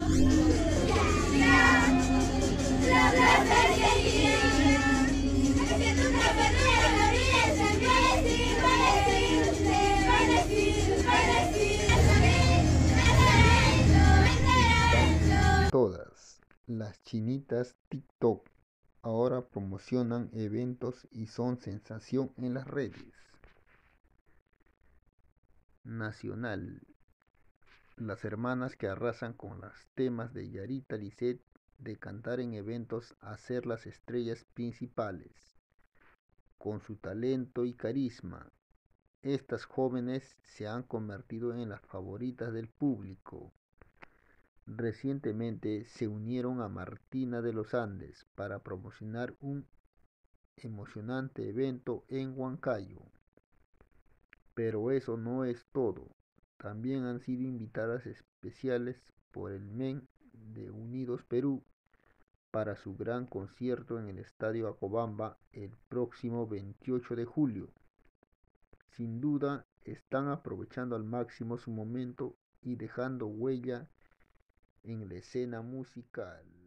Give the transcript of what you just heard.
Todas las chinitas TikTok ahora promocionan eventos y son sensación en las redes. Nacional. Las hermanas que arrasan con los temas de Yarita Lisset de cantar en eventos a ser las estrellas principales. Con su talento y carisma, estas jóvenes se han convertido en las favoritas del público. Recientemente se unieron a Martina de los Andes para promocionar un emocionante evento en Huancayo. Pero eso no es todo. También han sido invitadas especiales por el MEN de Unidos Perú para su gran concierto en el Estadio Acobamba el próximo 28 de julio. Sin duda, están aprovechando al máximo su momento y dejando huella en la escena musical.